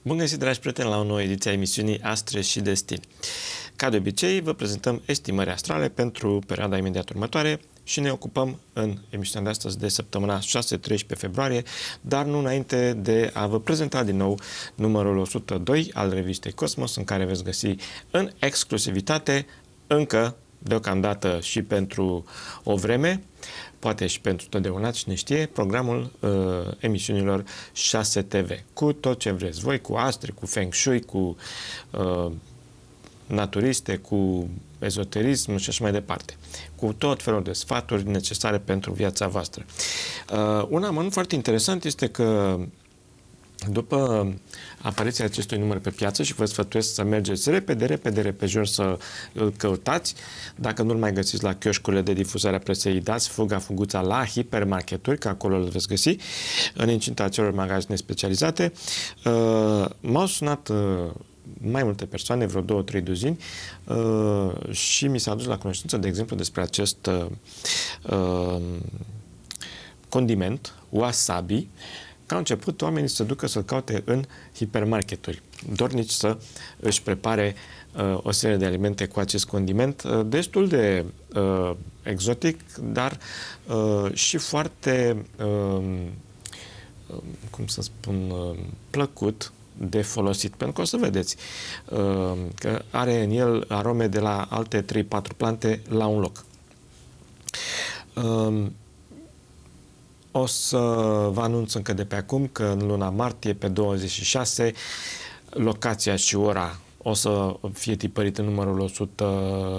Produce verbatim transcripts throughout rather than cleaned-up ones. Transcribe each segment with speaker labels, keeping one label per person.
Speaker 1: Bun găsit, dragi prieteni, la o nouă ediție a emisiunii Astre și Destin. Ca de obicei, vă prezentăm estimări astrale pentru perioada imediat următoare și ne ocupăm în emisiunea de astăzi de săptămâna șase treisprezece februarie, dar nu înainte de a vă prezenta din nou numărul o sută doi al revistei Cosmos, în care veți găsi în exclusivitate, încă deocamdată și pentru o vreme, poate și pentru totdeauna, cine știe, programul uh, emisiunilor șase T V, cu tot ce vreți voi, cu astre, cu feng shui, cu uh, naturiste, cu ezoterism și așa mai departe, cu tot felul de sfaturi necesare pentru viața voastră. Uh, un amănunt foarte interesant este că după apariția acestui număr pe piață, și vă sfătuiesc să mergeți repede, repede, repejor să îl căutați. Dacă nu-l mai găsiți la chioșcurile de difuzare a presei, dați fuga, fuguța la hipermarketuri, că acolo îl veți găsi, în incinta acelor magazine specializate. M-au sunat mai multe persoane, vreo două, trei duzini, și mi s-a adus la cunoștință, de exemplu, despre acest condiment, wasabi, că au început oamenii să se ducă să-l caute în hipermarketuri, dornici să își prepare uh, o serie de alimente cu acest condiment, uh, destul de uh, exotic, dar uh, și foarte, uh, cum să spun, uh, plăcut de folosit, pentru că o să vedeți uh, că are în el arome de la alte trei patru plante la un loc. Uh, O să vă anunț încă de pe acum că în luna martie, pe douăzeci și șase, locația și ora o să fie tipărit în numărul o sută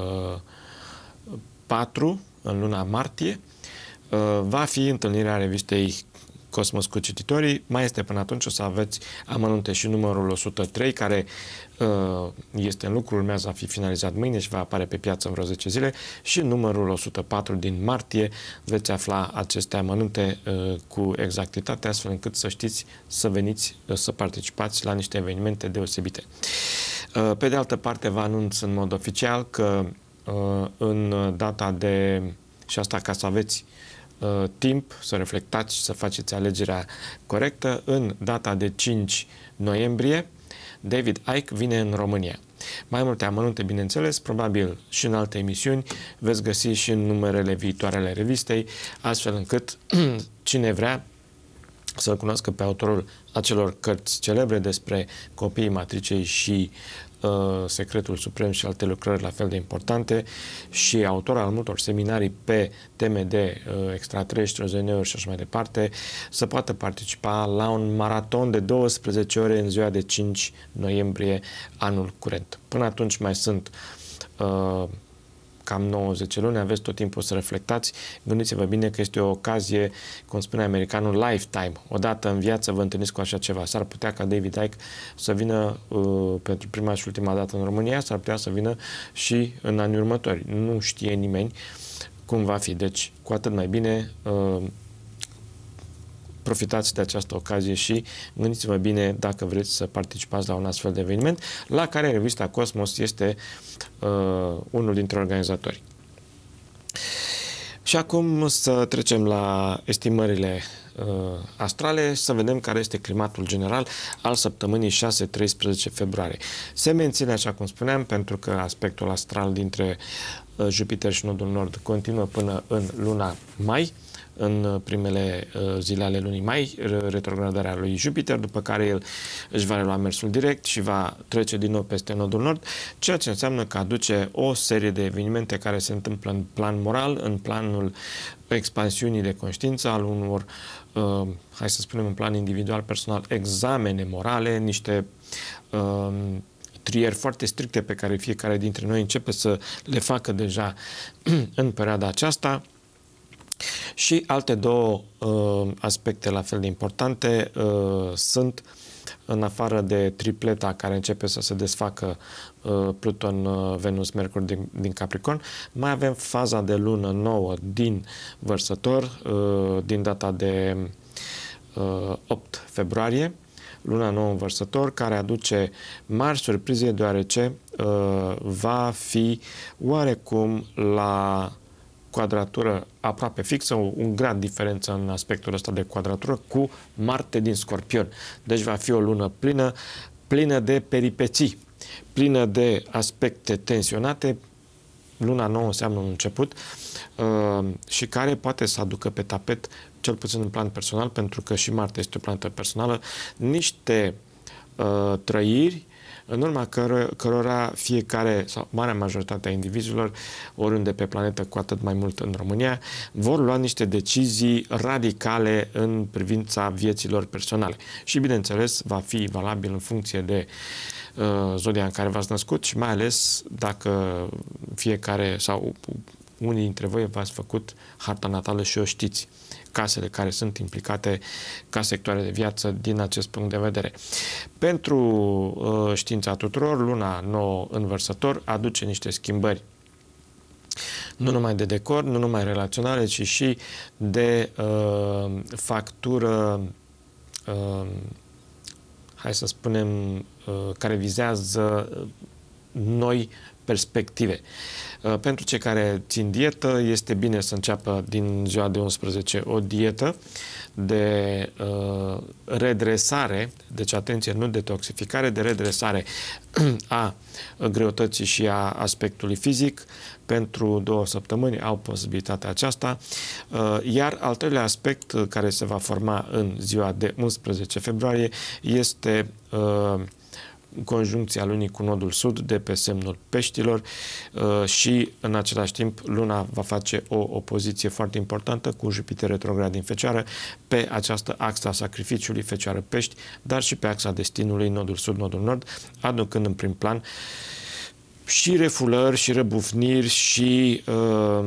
Speaker 1: patru, în luna martie. Va fi întâlnirea revistei Cosmos cu cititorii. Mai este până atunci, o să aveți amănunte și numărul o sută trei, care uh, este în lucru, urmează a fi finalizat mâine și va apare pe piață în vreo zece zile, și numărul o sută patru din martie veți afla aceste amănunte uh, cu exactitate, astfel încât să știți să veniți uh, să participați la niște evenimente deosebite. Uh, pe de altă parte, vă anunț în mod oficial că uh, în data de, și asta ca să aveți Uh, timp să reflectați și să faceți alegerea corectă, în data de cinci noiembrie, David Icke vine în România. Mai multe amănunte, bineînțeles, probabil și în alte emisiuni, veți găsi și în numerele viitoare ale revistei, astfel încât cine vrea să-l cunoască pe autorul acelor cărți celebre despre copiii matricei și uh, Secretul Suprem și alte lucrări la fel de importante, și autor al multor seminarii pe teme de uh, extraterestri, O Z N-uri și așa mai departe, să poată participa la un maraton de douăsprezece ore în ziua de cinci noiembrie anul curent. Până atunci mai sunt uh, cam nouă zece luni, aveți tot timpul să reflectați. Gândiți-vă bine că este o ocazie, cum spune americanul, lifetime. Odată în viață vă întâlniți cu așa ceva. S-ar putea ca David Icke să vină uh, pentru prima și ultima dată în România, s-ar putea să vină și în anii următori. Nu știe nimeni cum va fi. Deci, cu atât mai bine, uh, profitați de această ocazie și gândiți-vă bine dacă vreți să participați la un astfel de eveniment, la care revista Cosmos este uh, unul dintre organizatori. Și acum să trecem la estimările uh, astrale, să vedem care este climatul general al săptămânii șase treisprezece februarie. Se menține, așa cum spuneam, pentru că aspectul astral dintre uh, Jupiter și Nodul Nord continuă până în luna mai, în primele uh, zile ale lunii mai, retrogradarea lui Jupiter, după care el își va relua mersul direct și va trece din nou peste Nodul Nord, ceea ce înseamnă că aduce o serie de evenimente care se întâmplă în plan moral, în planul expansiunii de conștiință, al unor, uh, hai să spunem în plan individual, personal, examene morale, niște uh, trieri foarte stricte pe care fiecare dintre noi începe să le facă deja în perioada aceasta. Și alte două uh, aspecte la fel de importante uh, sunt, în afară de tripleta care începe să se desfacă, uh, Pluton, uh, Venus, Mercur din, din Capricorn, mai avem faza de lună nouă din Vărsător, uh, din data de uh, opt februarie, luna nouă în Vărsător, care aduce mari surprize, deoarece uh, va fi oarecum la quadratură aproape fixă, un grad diferență în aspectul ăsta de quadratură cu Marte din Scorpion. Deci va fi o lună plină plină de peripeții, plină de aspecte tensionate. Luna nouă înseamnă un început uh, și care poate să aducă pe tapet, cel puțin în plan personal, pentru că și Marte este o planetă personală, niște uh, trăiri în urma căro cărora fiecare sau marea majoritate a indivizilor, oriunde pe planetă, cu atât mai mult în România, vor lua niște decizii radicale în privința vieților personale. Și, bineînțeles, va fi valabil în funcție de uh, zodia în care v-ați născut și mai ales dacă fiecare sau unii dintre voi v-ați făcut harta natală și o știți, casele care sunt implicate ca sectoare de viață din acest punct de vedere. Pentru uh, știința tuturor, luna nouă în Vărsător aduce niște schimbări nu numai de decor, nu numai relaționale, ci și de uh, factură, uh, hai să spunem, uh, care vizează noi perspective. Pentru cei care țin dietă, este bine să înceapă din ziua de unsprezece o dietă de uh, redresare, deci atenție, nu detoxificare, de redresare a greutății și a aspectului fizic. Pentru două săptămâni au posibilitatea aceasta. Uh, iar al treilea aspect care se va forma în ziua de unsprezece februarie este uh, conjuncția lunii cu nodul sud de pe semnul Peștilor și în același timp luna va face o opoziție foarte importantă cu Jupiter retrograd din Fecioară pe această axa sacrificiului Fecioară-Pești, dar și pe axa destinului nodul sud, nodul nord, aducând în prim plan și refulări și răbufniri și uh,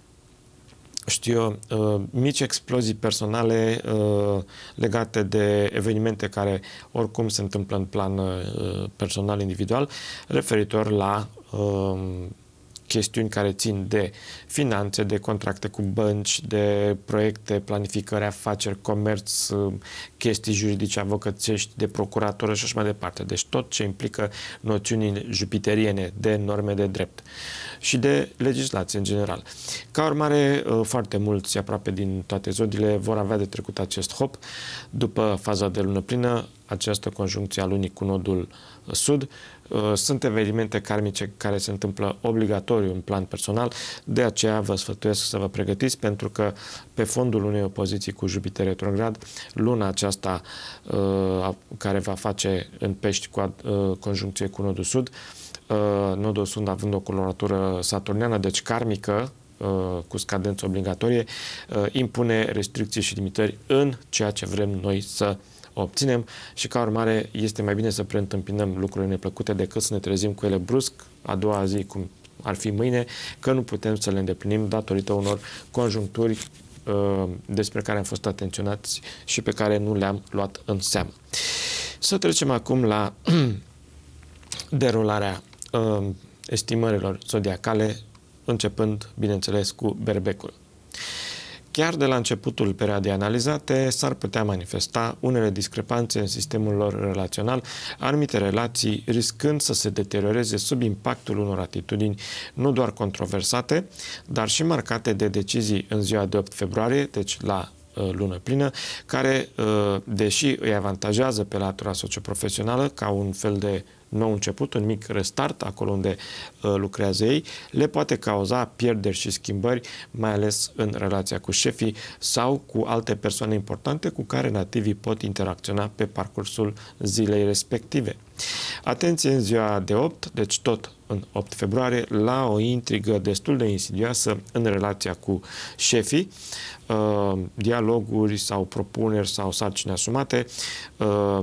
Speaker 1: știu eu, uh, mici explozii personale uh, legate de evenimente care oricum se întâmplă în plan uh, personal, individual, referitor la uh, chestiuni care țin de finanțe, de contracte cu bănci, de proiecte, planificări, afaceri, comerț, chestii juridice, avocățești, de procuratură și așa mai departe. Deci tot ce implică noțiuni jupiteriene de norme de drept și de legislație în general. Ca urmare, foarte mulți, aproape din toate zodiile, vor avea de trecut acest hop. După faza de lună plină, această conjuncție a lunii cu nodul sud, sunt evenimente karmice care se întâmplă obligatoriu în plan personal, de aceea vă sfătuiesc să vă pregătiți, pentru că pe fondul unei opoziții cu Jupiter retrograd, luna aceasta care va face în Pești cu conjuncție cu nodul sud, nodul sud având o coloratură saturniană, deci karmică, cu scadență obligatorie, impune restricții și limitări în ceea ce vrem noi să obținem și ca urmare este mai bine să preîntâmpinăm lucrurile neplăcute decât să ne trezim cu ele brusc a doua zi, cum ar fi mâine, că nu putem să le îndeplinim datorită unor conjuncturi uh, despre care am fost atenționați și pe care nu le-am luat în seamă. Să trecem acum la derularea uh, estimărilor zodiacale, începând, bineînțeles, cu Berbecul. Chiar de la începutul perioadei analizate s-ar putea manifesta unele discrepanțe în sistemul lor relațional, anumite relații riscând să se deterioreze sub impactul unor atitudini nu doar controversate, dar și marcate de decizii în ziua de opt februarie, deci la uh, lună plină, care, uh, deși îi avantajează pe latura socioprofesională ca un fel de nou început, un mic restart acolo unde uh, lucrează ei, le poate cauza pierderi și schimbări, mai ales în relația cu șefii sau cu alte persoane importante cu care nativii pot interacționa pe parcursul zilei respective. Atenție în ziua de opt, deci tot în opt februarie, la o intrigă destul de insidioasă în relația cu șefii, uh, dialoguri sau propuneri sau sarcini asumate, uh,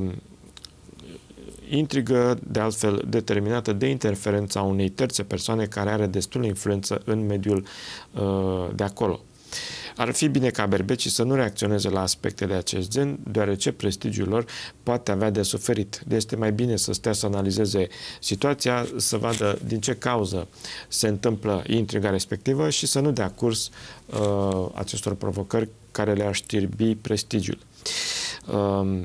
Speaker 1: intrigă, de altfel, determinată de interferența unei terțe persoane care are destulă influență în mediul uh, de acolo. Ar fi bine ca berbecii să nu reacționeze la aspecte de acest gen, deoarece prestigiul lor poate avea de suferit. Este mai bine să stea să analizeze situația, să vadă din ce cauză se întâmplă intriga respectivă și să nu dea curs uh, acestor provocări care le-ar știrbi prestigiul. Uh,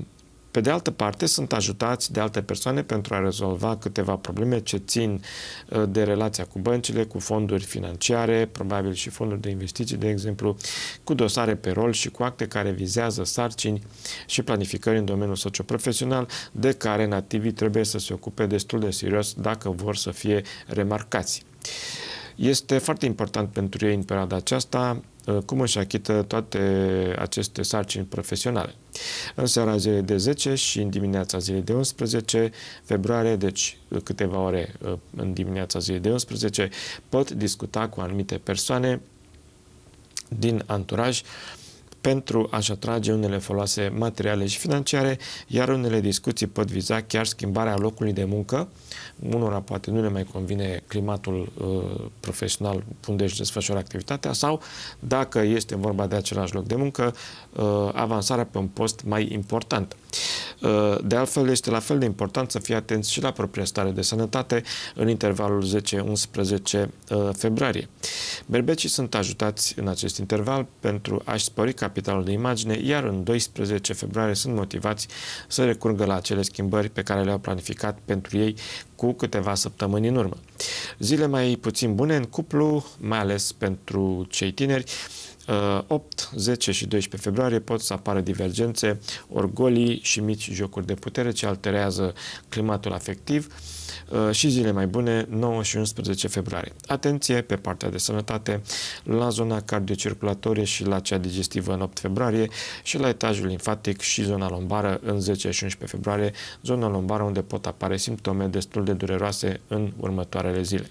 Speaker 1: Pe de altă parte, sunt ajutați de alte persoane pentru a rezolva câteva probleme ce țin de relația cu băncile, cu fonduri financiare, probabil și fonduri de investiții, de exemplu, cu dosare pe rol și cu acte care vizează sarcini și planificări în domeniul socioprofesional, de care nativii trebuie să se ocupe destul de serios dacă vor să fie remarcați. Este foarte important pentru ei în perioada aceasta cum își achită toate aceste sarcini profesionale. În seara zilei de zece și în dimineața zilei de unsprezece februarie, deci câteva ore în dimineața zilei de unsprezece, pot discuta cu anumite persoane din anturaj pentru a-și atrage unele foloase materiale și financiare, iar unele discuții pot viza chiar schimbarea locului de muncă. Unora poate nu le mai convine climatul uh, profesional unde își desfășoară activitatea sau, dacă este vorba de același loc de muncă, uh, avansarea pe un post mai important. Uh, de altfel, este la fel de important să fie atenți și la propria stare de sănătate în intervalul zece unsprezece uh, februarie. Berbecii sunt ajutați în acest interval pentru a-și spori capitalul de imagine, iar în doisprezece februarie sunt motivați să recurgă la acele schimbări pe care le-au planificat pentru ei cu câteva săptămâni în urmă. Zile mai puțin bune în cuplu, mai ales pentru cei tineri. opt, zece și doisprezece februarie pot să apară divergențe, orgolii și mici jocuri de putere ce alterează climatul afectiv. Și zile mai bune, nouă și unsprezece februarie. Atenție pe partea de sănătate la zona cardiocirculatorie și la cea digestivă în opt februarie și la etajul limfatic și zona lombară în zece și unsprezece februarie, zona lombară unde pot apare simptome destul de dureroase în următoarele zile.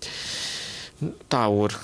Speaker 1: Taur.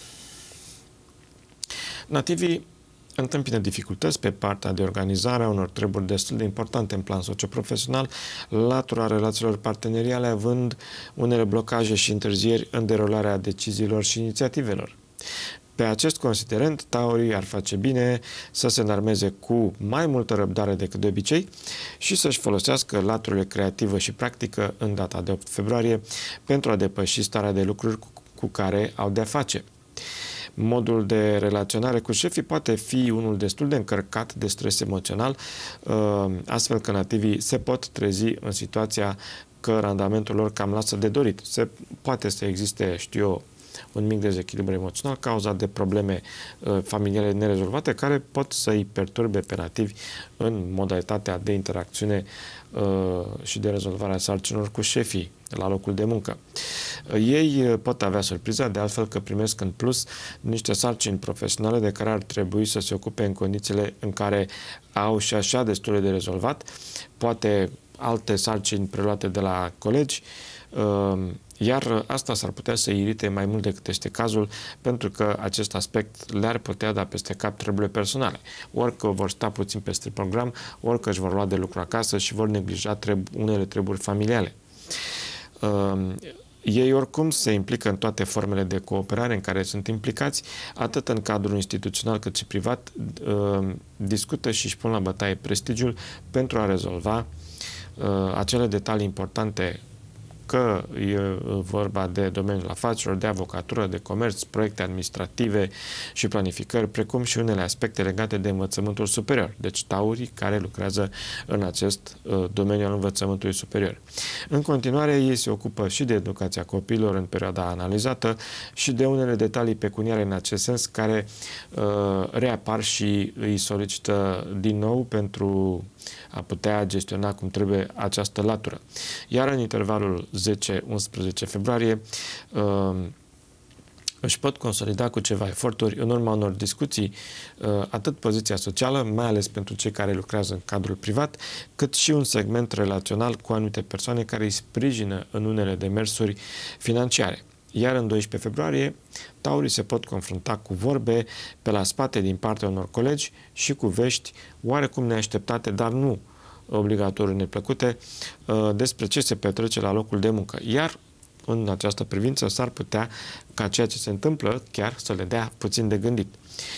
Speaker 1: Nativii întâmpină dificultăți pe partea de organizare a unor treburi destul de importante în plan socioprofesional, latura relațiilor parteneriale, având unele blocaje și întârzieri în derularea deciziilor și inițiativelor. Pe acest considerent, taurii ar face bine să se înarmeze cu mai multă răbdare decât de obicei și să-și folosească laturile creativă și practică în data de opt februarie pentru a depăși starea de lucruri cu, cu care au de-a face. Modul de relaționare cu șefii poate fi unul destul de încărcat de stres emoțional, astfel că nativii se pot trezi în situația că randamentul lor cam lasă de dorit. Se poate să existe, știu eu, un mic dezechilibru emoțional cauzat de probleme familiale nerezolvate care pot să-i perturbe pe nativi în modalitatea de interacțiune și de rezolvare a sarcinilor cu șefii la locul de muncă. Ei pot avea surpriza, de altfel, că primesc în plus niște sarcini profesionale de care ar trebui să se ocupe în condițiile în care au și așa destul de rezolvat, poate alte sarcini preluate de la colegi, iar asta s-ar putea să irite mai mult decât este cazul, pentru că acest aspect le-ar putea da peste cap treburile personale. Ori că vor sta puțin peste program, ori că își vor lua de lucru acasă și vor neglija treb unele treburi familiale. Uh, ei oricum se implică în toate formele de cooperare în care sunt implicați, atât în cadrul instituțional cât și privat, uh, discută și își pun la bătaie prestigiul pentru a rezolva uh, acele detalii importante, că e vorba de domeniul afacerilor, de avocatură, de comerț, proiecte administrative și planificări, precum și unele aspecte legate de învățământul superior. Deci taurii care lucrează în acest uh, domeniu al învățământului superior. În continuare, ei se ocupă și de educația copiilor în perioada analizată și de unele detalii pecuniare în acest sens care uh, reapar și îi solicită din nou pentru a putea gestiona cum trebuie această latură. Iar în intervalul zece unsprezece februarie uh, își pot consolida cu ceva eforturi în urma unor discuții uh, atât poziția socială, mai ales pentru cei care lucrează în cadrul privat, cât și un segment relațional cu anumite persoane care îi sprijină în unele demersuri financiare. Iar în doisprezece februarie, taurii se pot confrunta cu vorbe pe la spate din partea unor colegi și cu vești oarecum neașteptate, dar nu obligatoriu neplăcute, despre ce se petrece la locul de muncă. Iar în această privință s-ar putea ca ceea ce se întâmplă chiar să le dea puțin de gândit.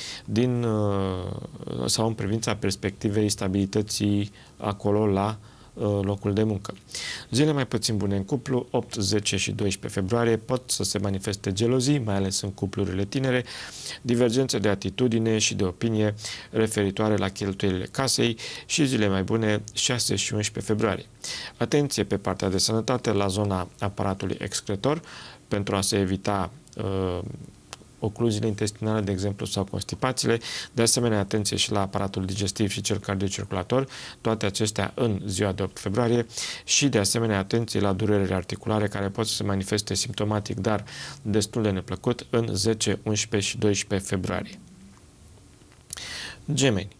Speaker 1: Din, sau în privința perspectivei stabilității acolo la locul de muncă. Zile mai puțin bune în cuplu, opt, zece și doisprezece februarie, pot să se manifeste gelozii, mai ales în cuplurile tinere, divergențe de atitudine și de opinie referitoare la cheltuielile casei și zile mai bune, șase și unsprezece februarie. Atenție pe partea de sănătate la zona aparatului excretor pentru a se evita uh, ocluziile intestinale, de exemplu, sau constipațiile. De asemenea, atenție și la aparatul digestiv și cel cardiocirculator, toate acestea în ziua de opt februarie și, de asemenea, atenție la durerile articulare care pot să se manifeste simptomatic, dar destul de neplăcut în zece, unsprezece și doisprezece februarie. Gemeni.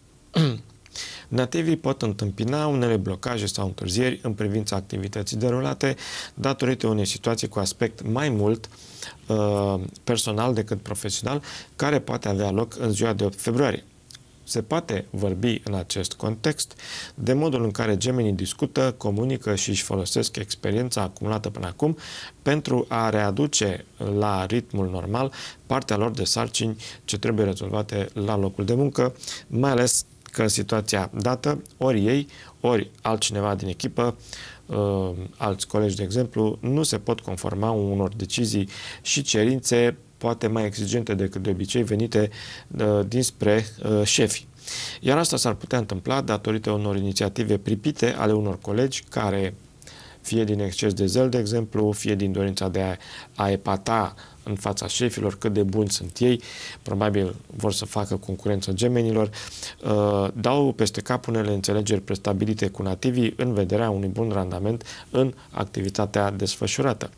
Speaker 1: Nativii pot întâmpina unele blocaje sau întârzieri în privința activității derulate datorită unei situații cu aspect mai mult uh, personal decât profesional, care poate avea loc în ziua de opt februarie. Se poate vorbi în acest context de modul în care gemenii discută, comunică și își folosesc experiența acumulată până acum pentru a readuce la ritmul normal partea lor de sarcini ce trebuie rezolvate la locul de muncă, mai ales că în situația dată, ori ei, ori altcineva din echipă, uh, alți colegi, de exemplu, nu se pot conforma unor decizii și cerințe poate mai exigente decât de obicei venite uh, dinspre uh, șefi. Iar asta s-ar putea întâmpla datorită unor inițiative pripite ale unor colegi care, fie din exces de zel, de exemplu, fie din dorința de a, a epata în fața șefilor cât de buni sunt ei, probabil vor să facă concurență gemenilor, uh, dau peste cap unele înțelegeri prestabilite cu nativii în vederea unui bun randament în activitatea desfășurată.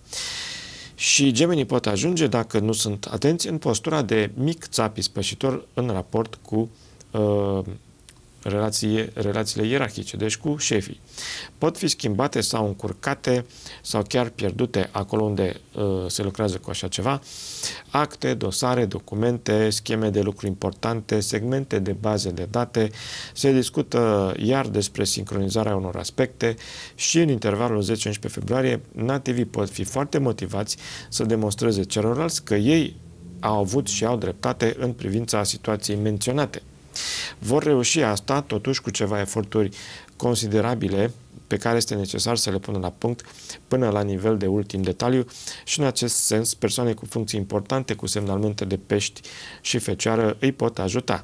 Speaker 1: Și gemenii pot ajunge, dacă nu sunt atenți, în postura de mic țap ispășitor în raport cu uh, Relații, relațiile ierarhice, deci cu șefii. Pot fi schimbate sau încurcate sau chiar pierdute acolo unde uh, se lucrează cu așa ceva, acte, dosare, documente, scheme de lucru importante, segmente de baze de date, se discută iar despre sincronizarea unor aspecte și în intervalul zece unsprezece februarie nativii pot fi foarte motivați să demonstreze celorlalți că ei au avut și au dreptate în privința situației menționate. Vor reuși asta, totuși, cu ceva eforturi considerabile pe care este necesar să le pună la punct până la nivel de ultim detaliu și, în acest sens, persoane cu funcții importante, cu semnalmente de pești și fecioară, îi pot ajuta.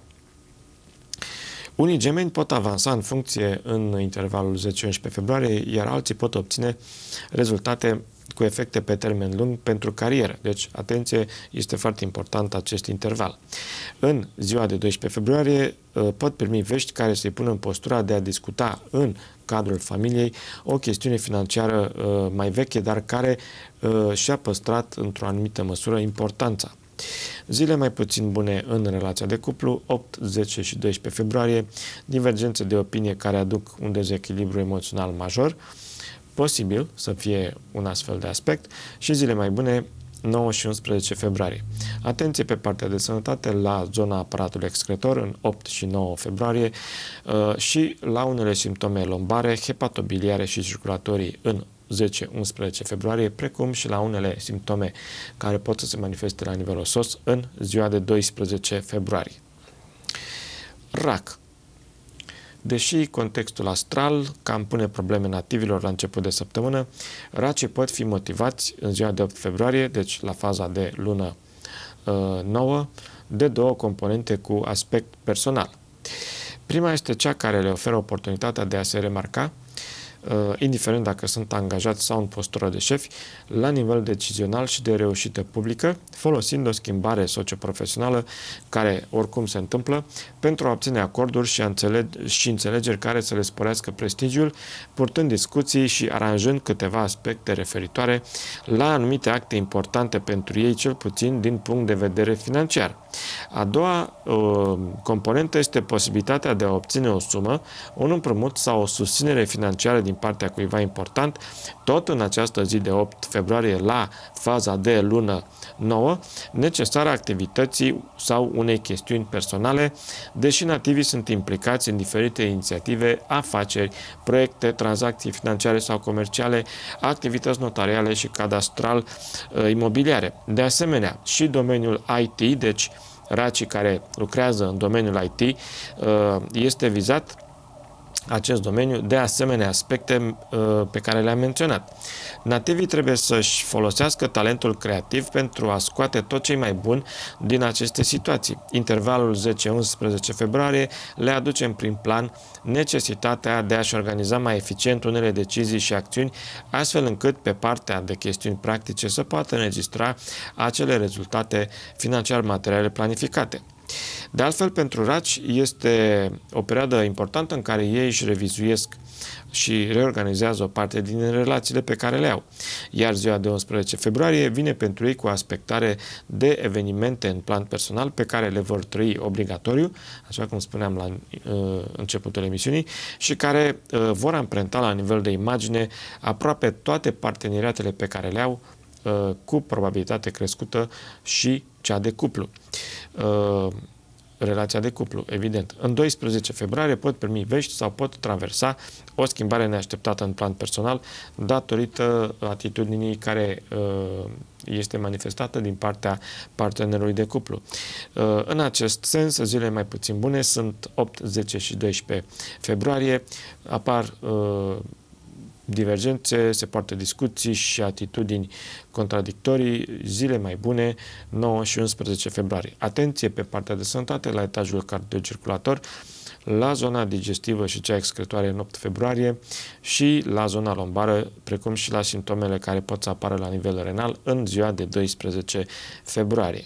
Speaker 1: Unii gemeni pot avansa în funcție în intervalul zece unsprezece februarie, iar alții pot obține rezultate cu efecte pe termen lung pentru carieră. Deci, atenție, este foarte important acest interval. În ziua de doisprezece februarie pot primi vești care să-i pună în postura de a discuta în cadrul familiei o chestiune financiară mai veche, dar care și-a păstrat într-o anumită măsură importanța. Zile mai puțin bune în relația de cuplu, opt, zece și doisprezece februarie, divergențe de opinie care aduc un dezechilibru emoțional major, posibil să fie un astfel de aspect, și zile mai bune, nouă și unsprezece februarie. Atenție pe partea de sănătate la zona aparatului excretor în opt și nouă februarie și la unele simptome lombare, hepatobiliare și circulatorii în zece unsprezece februarie, precum și la unele simptome care pot să se manifeste la nivel osos în ziua de doisprezece februarie. Rac. Deși contextul astral cam pune probleme nativilor la început de săptămână, racii pot fi motivați în ziua de opt februarie, deci la faza de lună uh, nouă, de două componente cu aspect personal. Prima este cea care le oferă oportunitatea de a se remarca, indiferent dacă sunt angajați sau în postură de șefi, la nivel decizional și de reușită publică, folosind o schimbare socioprofesională care oricum se întâmplă, pentru a obține acorduri și, a înțelege, și înțelegeri care să le sporească prestigiul, purtând discuții și aranjând câteva aspecte referitoare la anumite acte importante pentru ei, cel puțin din punct de vedere financiar. A doua uh, componentă este posibilitatea de a obține o sumă, un împrumut sau o susținere financiară din partea cuiva important, tot în această zi de opt februarie la faza de lună nouă, necesară activității sau unei chestiuni personale, deși nativii sunt implicați în diferite inițiative, afaceri, proiecte, tranzacții financiare sau comerciale, activități notariale și cadastral uh, imobiliare. De asemenea, și domeniul I T, deci racii care lucrează în domeniul I T, uh, este vizat acest domeniu de asemenea aspecte uh, pe care le-am menționat. Nativii trebuie să-și folosească talentul creativ pentru a scoate tot ce e mai bun din aceste situații. Intervalul zece unsprezece februarie le aduce în prim plan necesitatea de a-și organiza mai eficient unele decizii și acțiuni, astfel încât pe partea de chestiuni practice să poată înregistra acele rezultate financiar-materiale planificate. De altfel, pentru raci este o perioadă importantă în care ei își revizuiesc și reorganizează o parte din relațiile pe care le au. Iar ziua de unsprezece februarie vine pentru ei cu aspectare de evenimente în plan personal pe care le vor trăi obligatoriu, așa cum spuneam la uh, începutul emisiunii, și care uh, vor amprenta la nivel de imagine aproape toate parteneriatele pe care le au, uh, cu probabilitate crescută și cea de cuplu. Uh, relația de cuplu, evident. În doisprezece februarie pot primi vești sau pot traversa o schimbare neașteptată în plan personal datorită atitudinii care uh, este manifestată din partea partenerului de cuplu. Uh, în acest sens, zile mai puțin bune sunt opt, zece și doisprezece februarie. Apar uh, divergențe, se poartă discuții și atitudini contradictorii. Zile mai bune, nouă și unsprezece februarie. Atenție pe partea de sănătate, la etajul cardiocirculator, la zona digestivă și cea excretoare în opt februarie și la zona lombară, precum și la simptomele care pot să apară la nivel renal în ziua de doisprezece februarie.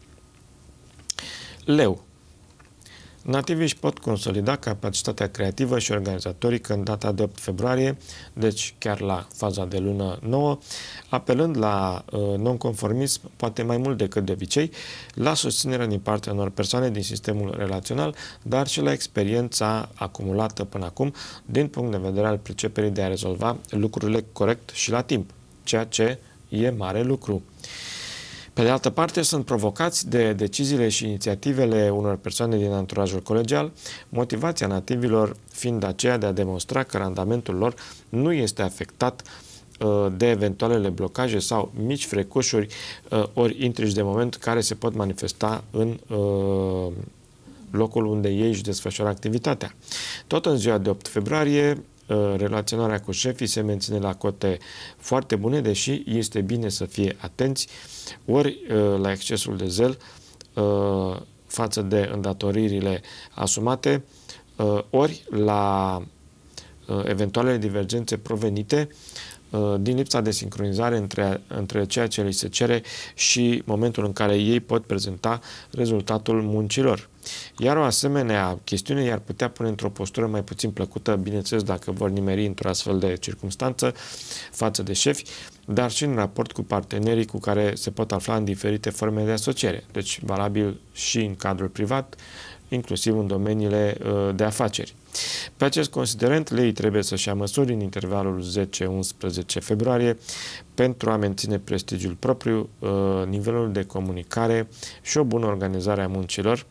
Speaker 1: Leu. Nativii își pot consolida capacitatea creativă și organizatorică în data de opt februarie, deci chiar la faza de lună nouă, apelând la uh, nonconformism, poate mai mult decât de obicei, la susținerea din partea unor persoane din sistemul relațional, dar și la experiența acumulată până acum din punct de vedere al priceperii de a rezolva lucrurile corect și la timp, ceea ce e mare lucru. Pe de altă parte, sunt provocați de deciziile și inițiativele unor persoane din anturajul colegial, motivația nativilor fiind aceea de a demonstra că randamentul lor nu este afectat uh, de eventualele blocaje sau mici frecușuri uh, ori intrigi de moment care se pot manifesta în uh, locul unde ei își desfășoară activitatea. Tot în ziua de opt februarie, relaționarea cu șefii se menține la cote foarte bune, deși este bine să fie atenți ori la excesul de zel față de îndatoririle asumate, ori la eventualele divergențe provenite din lipsa de sincronizare între, între ceea ce li se cere și momentul în care ei pot prezenta rezultatul muncilor. Iar o asemenea chestiune i-ar putea pune într-o postură mai puțin plăcută, bineînțeles dacă vor nimeri într-o astfel de circunstanță față de șefi, dar și în raport cu partenerii cu care se pot afla în diferite forme de asociere. Deci valabil și în cadrul privat, inclusiv în domeniile uh, de afaceri. Pe acest considerent, leii trebuie să-și ia măsuri în intervalul zece unsprezece februarie pentru a menține prestigiul propriu, uh, nivelul de comunicare și o bună organizare a muncilor,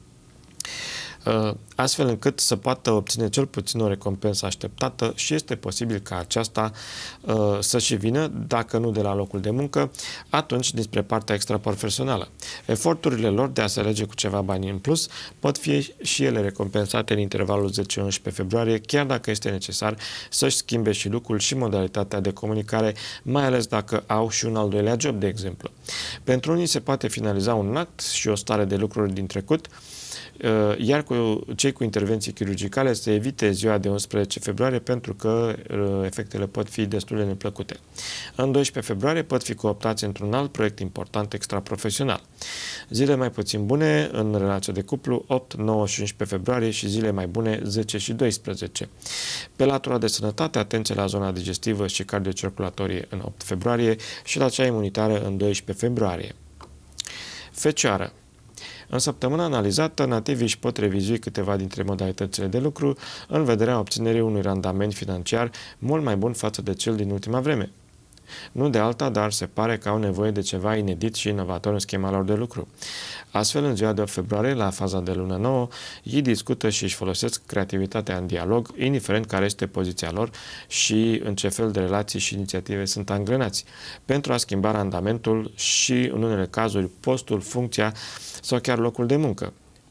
Speaker 1: astfel încât să poată obține cel puțin o recompensă așteptată și este posibil ca aceasta uh, să și vină, dacă nu de la locul de muncă, atunci despre partea extraprofesională. Eforturile lor de a se alege cu ceva bani în plus pot fi și ele recompensate în intervalul zece unsprezece februarie, chiar dacă este necesar să-și schimbe și lucrul și modalitatea de comunicare, mai ales dacă au și un al doilea job, de exemplu. Pentru unii se poate finaliza un act și o stare de lucruri din trecut, iar cu cei cu intervenții chirurgicale se evite ziua de unsprezece februarie pentru că efectele pot fi destul de neplăcute. În doisprezece februarie pot fi cooptați într-un alt proiect important extraprofesional. Zile mai puțin bune în relația de cuplu, opt, nouă și unsprezece februarie și zile mai bune zece și doisprezece. Pe latura de sănătate, atenție la zona digestivă și cardiocirculatorie în opt februarie și la cea imunitară în doisprezece februarie. Fecioară. În săptămâna analizată, nativii își pot revizui câteva dintre modalitățile de lucru în vederea obținerii unui randament financiar mult mai bun față de cel din ultima vreme. Nu de alta, dar se pare că au nevoie de ceva inedit și inovator în schema lor de lucru. Astfel, în ziua de opt februarie, la faza de lună nouă, ei discută și își folosesc creativitatea în dialog, indiferent care este poziția lor și în ce fel de relații și inițiative sunt angrenați, pentru a schimba randamentul și, în unele cazuri, postul, funcția sau chiar locul de muncă.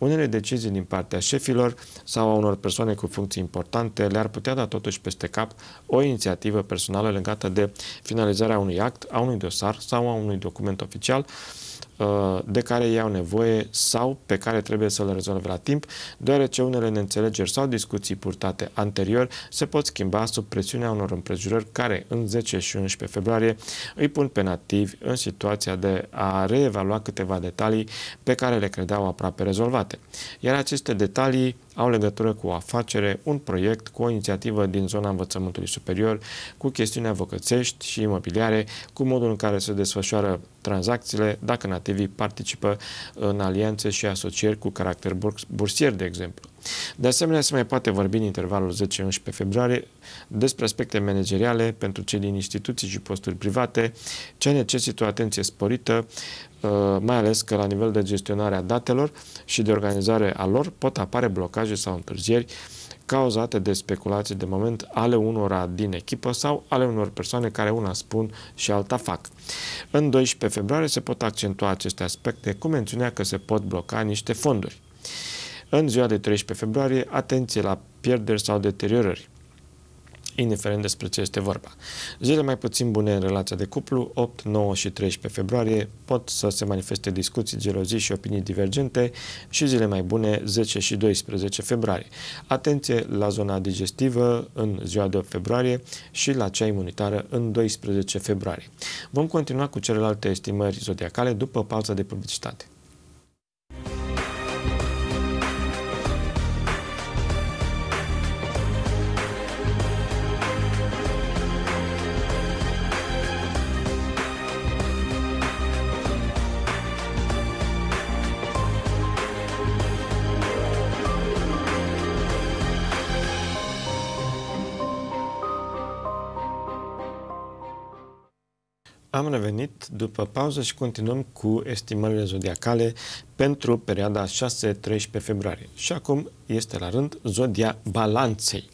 Speaker 1: Unele decizii din partea șefilor sau a unor persoane cu funcții importante le-ar putea da totuși peste cap o inițiativă personală legată de finalizarea unui act, a unui dosar sau a unui document oficial de care ei au nevoie sau pe care trebuie să le rezolve la timp, deoarece unele neînțelegeri sau discuții purtate anterior se pot schimba sub presiunea unor împrejurări care în zece și unsprezece februarie îi pun pe nativi în situația de a reevalua câteva detalii pe care le credeau aproape rezolvate. Iar aceste detalii au legătură cu o afacere, un proiect, cu o inițiativă din zona învățământului superior, cu chestiuni avocățești și imobiliare, cu modul în care se desfășoară tranzacțiile, dacă nativii participă în alianțe și asocieri cu caracter bursier, de exemplu. De asemenea, se mai poate vorbi în intervalul zece unsprezece februarie despre aspecte manageriale pentru cei din instituții și posturi private, ce necesită o atenție sporită, mai ales că la nivel de gestionare a datelor și de organizare a lor pot apare blocaje sau întârzieri cauzate de speculații de moment ale unora din echipă sau ale unor persoane care una spun și alta fac. În doisprezece februarie se pot accentua aceste aspecte cu mențiunea că se pot bloca niște fonduri. În ziua de treisprezece februarie, atenție la pierderi sau deteriorări, indiferent despre ce este vorba. Zile mai puțin bune în relația de cuplu, opt, nouă și treisprezece februarie, pot să se manifeste discuții, gelozii și opinii divergente și zile mai bune, zece și doisprezece februarie. Atenție la zona digestivă în ziua de opt februarie și la cea imunitară în doisprezece februarie. Vom continua cu celelalte estimări zodiacale după pauza de publicitate. Am revenit după pauză și continuăm cu estimările zodiacale pentru perioada șase treisprezece februarie. Și acum este la rând zodia Balanței.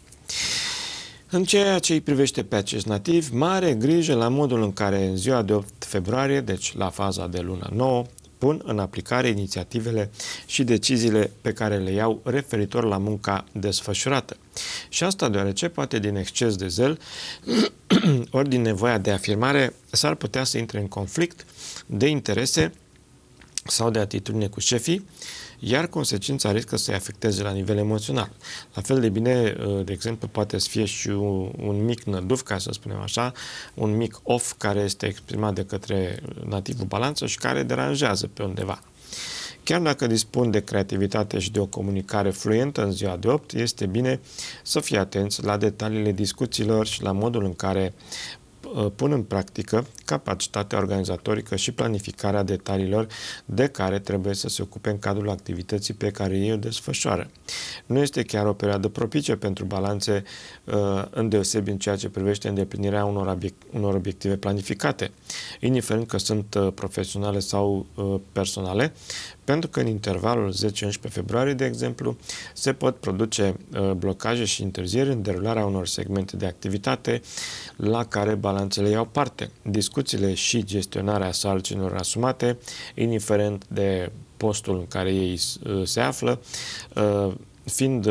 Speaker 1: În ceea ce îi privește pe acești nativi, mare grijă la modul în care în ziua de opt februarie, deci la faza de luna nouă, pun în aplicare inițiativele și deciziile pe care le iau referitor la munca desfășurată. Și asta deoarece, poate din exces de zel, ori din nevoia de afirmare, s-ar putea să intre în conflict de interese sau de atitudine cu șefii, iar consecința riscă să-i afecteze la nivel emoțional. La fel de bine, de exemplu, poate să fie și un mic năduf, ca să spunem așa, un mic off care este exprimat de către nativul Balanță și care deranjează pe undeva. Chiar dacă dispun de creativitate și de o comunicare fluentă în ziua de opt, este bine să fie atenți la detaliile discuțiilor și la modul în care pun în practică capacitatea organizatorică și planificarea detaliilor de care trebuie să se ocupe în cadrul activității pe care ei o desfășoară. Nu este chiar o perioadă propice pentru balanțe, îndeosebi în ceea ce privește îndeplinirea unor, obiect, unor obiective planificate, indiferent că sunt profesionale sau personale, pentru că în intervalul zece unsprezece februarie, de exemplu, se pot produce blocaje și întârzieri în derularea unor segmente de activitate la care balanțele iau parte. Discuțiile și gestionarea sarcinilor asumate, indiferent de postul în care ei se află, fiind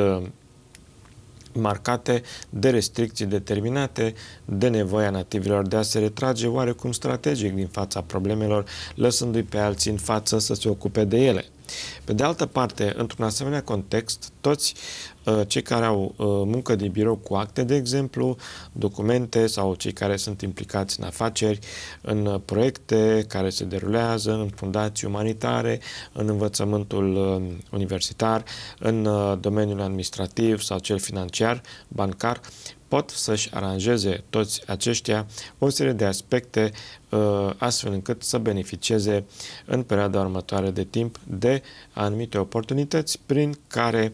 Speaker 1: marcate de restricții determinate, de nevoia nativilor de a se retrage oarecum strategic din fața problemelor, lăsându-i pe alții în față să se ocupe de ele. Pe de altă parte, într-un asemenea context, toți uh, cei care au uh, muncă de birou cu acte, de exemplu, documente sau cei care sunt implicați în afaceri, în uh, proiecte care se derulează, în fundații umanitare, în învățământul uh, universitar, în uh, domeniul administrativ sau cel financiar, bancar, pot să-și aranjeze toți aceștia o serie de aspecte astfel încât să beneficieze în perioada următoare de timp de anumite oportunități prin care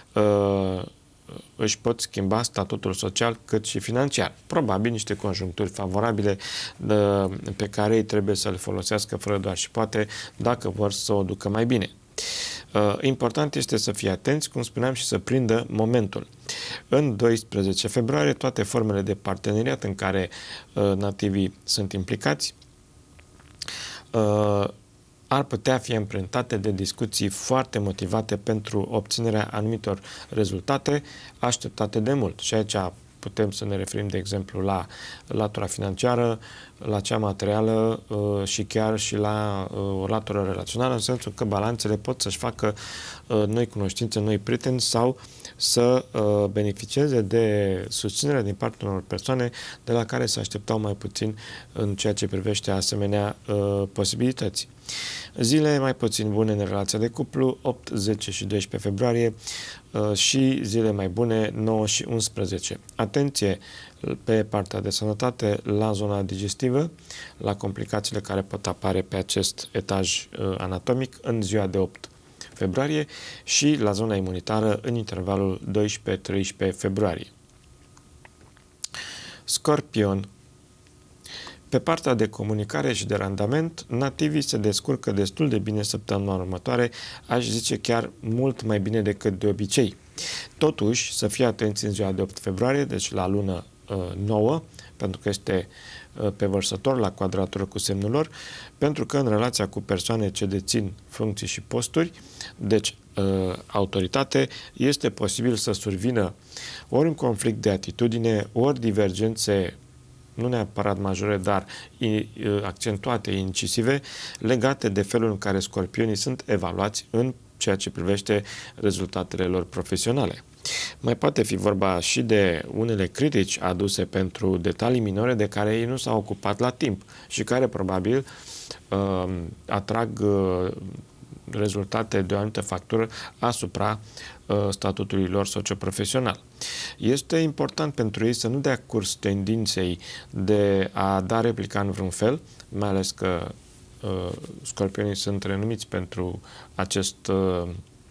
Speaker 1: își pot schimba statutul social cât și financiar. Probabil niște conjuncturi favorabile pe care ei trebuie să le folosească fără doar și poate dacă vor să o ducă mai bine. Important este să fie atenți, cum spuneam, și să prindă momentul. În doisprezece februarie, toate formele de parteneriat în care uh, nativii sunt implicați uh, ar putea fi împruntate de discuții foarte motivate pentru obținerea anumitor rezultate așteptate de mult. Și aici putem să ne referim, de exemplu, la latura financiară, la cea materială și chiar și la o latură relațională, în sensul că balanțele pot să-și facă noi cunoștințe, noi prieteni sau să beneficieze de susținere din partea unor persoane de la care se așteptau mai puțin în ceea ce privește asemenea posibilități. Zile mai puțin bune în relația de cuplu, opt, zece și doisprezece februarie, și zile mai bune, nouă și unsprezece. Atenție pe partea de sănătate, la zona digestivă, la complicațiile care pot apare pe acest etaj anatomic în ziua de opt februarie și la zona imunitară în intervalul doisprezece treisprezece februarie. Scorpion. Pe partea de comunicare și de randament, nativii se descurcă destul de bine săptămâna următoare, aș zice chiar mult mai bine decât de obicei. Totuși, să fie atenți în ziua de opt februarie, deci la lună uh, nouă, pentru că este uh, pe vărsător, la quadratură cu semnul lor, pentru că în relația cu persoane ce dețin funcții și posturi, deci uh, autoritate, este posibil să survină ori un conflict de atitudine, ori divergențe nu neapărat majore, dar accentuate, incisive, legate de felul în care scorpionii sunt evaluați în ceea ce privește rezultatele lor profesionale. Mai poate fi vorba și de unele critici aduse pentru detalii minore de care ei nu s-au ocupat la timp și care probabil uh, atrag uh, rezultate de o anumită factură asupra uh, statutului lor socioprofesional. Este important pentru ei să nu dea curs tendinței de a da replica în vreun fel, mai ales că uh, scorpionii sunt renumiți pentru acest uh,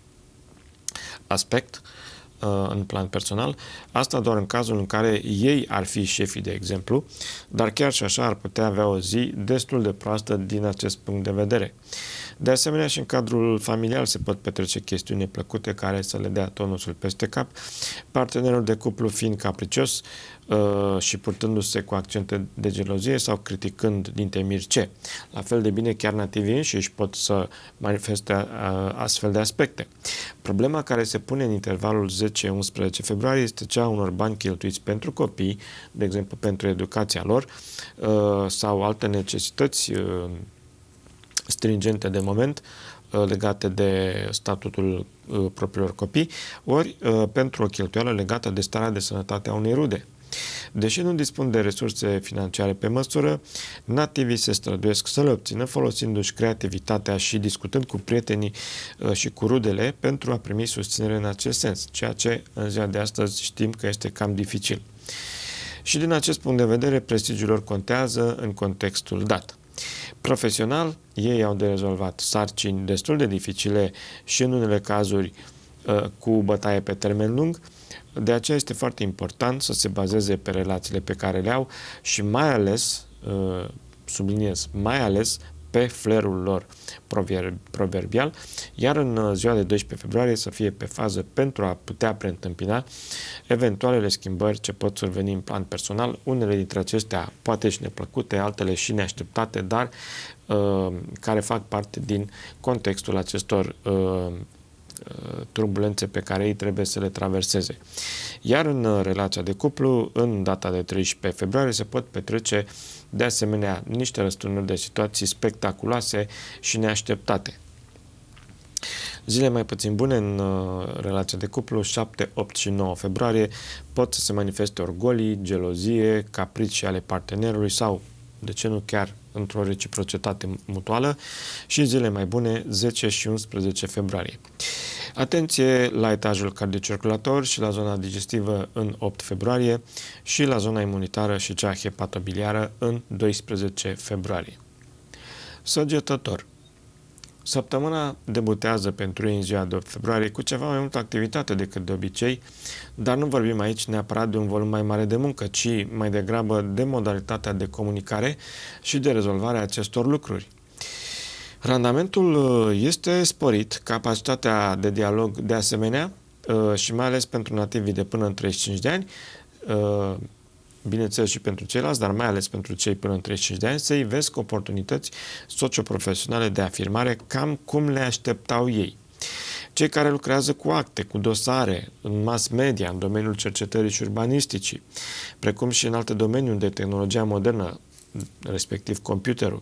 Speaker 1: aspect uh, în plan personal. Asta doar în cazul în care ei ar fi șefii, de exemplu, dar chiar și așa ar putea avea o zi destul de proastă din acest punct de vedere. De asemenea, și în cadrul familial se pot petrece chestiuni neplăcute care să le dea tonusul peste cap, partenerul de cuplu fiind capricios uh, și purtându-se cu accente de gelozie sau criticând din temiri ce. La fel de bine, chiar nativii înșiși pot să manifeste uh, astfel de aspecte. Problema care se pune în intervalul zece unsprezece februarie este cea a unor bani cheltuiți pentru copii, de exemplu pentru educația lor, uh, sau alte necesități uh, stringente de moment legate de statutul uh, propriilor copii, ori uh, pentru o cheltuială legată de starea de sănătate a unei rude. Deși nu dispun de resurse financiare pe măsură, nativii se străduiesc să le obțină folosindu-și creativitatea și discutând cu prietenii uh, și cu rudele pentru a primi susținere în acest sens, ceea ce în ziua de astăzi știm că este cam dificil. Și din acest punct de vedere, prestigiul lor contează în contextul dat. Profesional, ei au de rezolvat sarcini destul de dificile și în unele cazuri cu bătaie pe termen lung, de aceea este foarte important să se bazeze pe relațiile pe care le au și mai ales, subliniez, mai ales pe flerul lor proverbial, iar în ziua de doisprezece februarie să fie pe fază pentru a putea preîntâmpina eventualele schimbări ce pot surveni în plan personal, unele dintre acestea poate și neplăcute, altele și neașteptate, dar uh, care fac parte din contextul acestor uh, turbulențe pe care ei trebuie să le traverseze. Iar în relația de cuplu, în data de treisprezece februarie, se pot petrece de asemenea niște răsturnări de situații spectaculoase și neașteptate. Zile mai puțin bune în uh, relația de cuplu, șapte, opt și nouă februarie, pot să se manifeste orgolii, gelozie, caprici ale partenerului sau, de ce nu chiar, într-o reciprocitate mutuală, și zile mai bune, zece și unsprezece februarie. Atenție la etajul cardiocirculator și la zona digestivă în opt februarie și la zona imunitară și cea hepatobiliară în doisprezece februarie. Săgetător. Săptămâna debutează pentru ei în ziua de opt februarie cu ceva mai multă activitate decât de obicei, dar nu vorbim aici neapărat de un volum mai mare de muncă, ci mai degrabă de modalitatea de comunicare și de rezolvare a acestor lucruri. Randamentul este sporit, capacitatea de dialog de asemenea și mai ales pentru nativii de până în treizeci și cinci de ani, bineînțeles și pentru ceilalți, dar mai ales pentru cei până în treizeci și cinci de ani, să ivesc oportunități socioprofesionale de afirmare cam cum le așteptau ei. Cei care lucrează cu acte, cu dosare, în mass media, în domeniul cercetării și urbanisticii, precum și în alte domenii unde tehnologia modernă, respectiv computerul,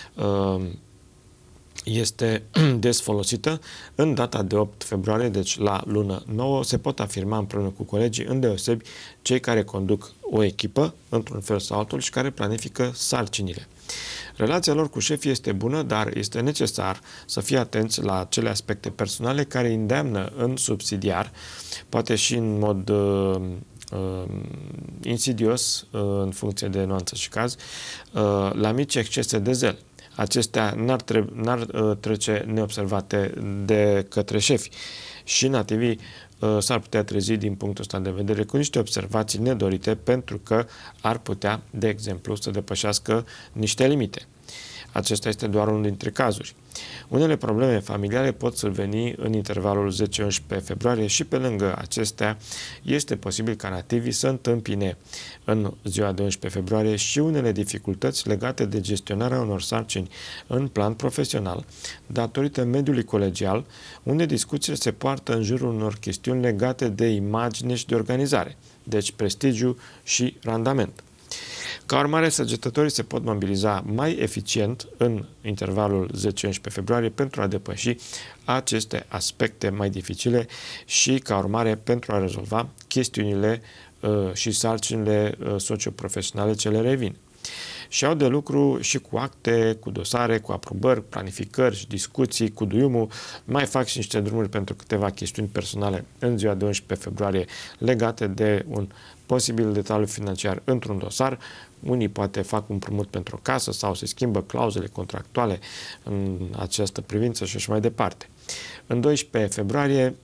Speaker 1: este des folosită, în data de opt februarie, deci la lună nouă, se pot afirma împreună cu colegii, îndeosebi cei care conduc o echipă, într-un fel sau altul, și care planifică sarcinile. Relația lor cu șefii este bună, dar este necesar să fie atenți la acele aspecte personale care îndeamnă în subsidiar, poate și în mod uh, uh, insidios, uh, în funcție de nuanță și caz, uh, la mici excese de zel. Acestea n-ar, treb- n-ar uh, trece neobservate de către șefi. Și nativii uh, s-ar putea trezi din punctul ăsta de vedere cu niște observații nedorite, pentru că ar putea, de exemplu, să depășească niște limite. Acesta este doar unul dintre cazuri. Unele probleme familiale pot surveni în intervalul zece unsprezece februarie și pe lângă acestea este posibil ca nativii să întâmpine în ziua de unsprezece februarie și unele dificultăți legate de gestionarea unor sarcini în plan profesional, datorită mediului colegial, unde discuțiile se poartă în jurul unor chestiuni legate de imagine și de organizare, deci prestigiu și randament. Ca urmare, săgetătorii se pot mobiliza mai eficient în intervalul zece unsprezece februarie pentru a depăși aceste aspecte mai dificile și, ca urmare, pentru a rezolva chestiunile uh, și sarcinile uh, socioprofesionale ce le revin. Și au de lucru și cu acte, cu dosare, cu aprobări, planificări și discuții, cu duiumul. Mai fac și niște drumuri pentru câteva chestiuni personale în ziua de unsprezece februarie legate de un posibil detaliu financiar într-un dosar. Unii poate fac un împrumut pentru o casă sau se schimbă clauzele contractuale în această privință și așa mai departe. În doisprezece februarie,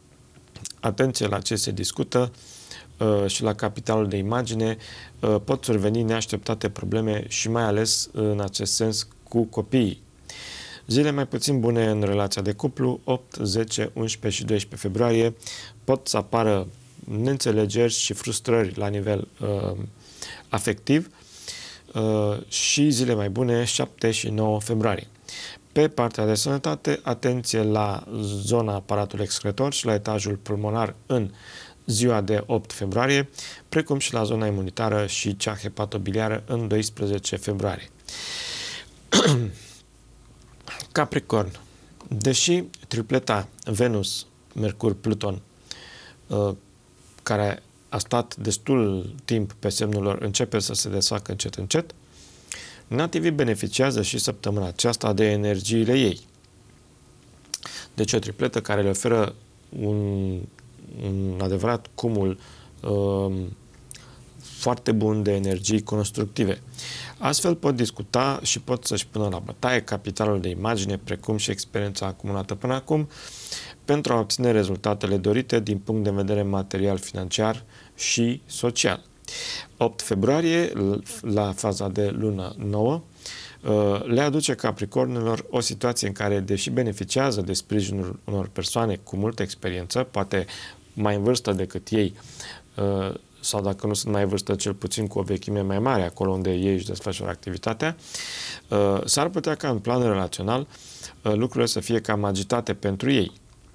Speaker 1: atenție la ce se discută uh, și la capitalul de imagine, uh, pot surveni neașteptate probleme și mai ales în acest sens cu copiii. Zile mai puțin bune în relația de cuplu, opt, zece, unsprezece și doisprezece februarie, pot să apară neînțelegeri și frustrări la nivel uh, afectiv uh, și zile mai bune, șapte și nouă februarie. Pe partea de sănătate, atenție la zona aparatului excretor și la etajul pulmonar în ziua de opt februarie, precum și la zona imunitară și cea hepatobiliară în doisprezece februarie. Capricorn. Deși tripleta Venus, Mercur, Pluton, uh, care a stat destul timp pe semnul lor, începe să se desfacă încet, încet, nativii beneficiază și săptămâna aceasta de energiile ei. Deci o tripletă care le oferă un, un adevărat cumul um, foarte bun de energii constructive. Astfel pot discuta și pot să-și pună la bătaie capitalul de imagine, precum și experiența acumulată până acum, pentru a obține rezultatele dorite din punct de vedere material, financiar și social. opt februarie, la faza de lună nouă, le aduce Capricornilor o situație în care, deși beneficiază de sprijinul unor persoane cu multă experiență, poate mai în vârstă decât ei, sau dacă nu sunt mai în vârstă, cel puțin cu o vechime mai mare, acolo unde ei își desfășoară activitatea, s-ar putea ca în plan relațional lucrurile să fie cam agitate pentru ei.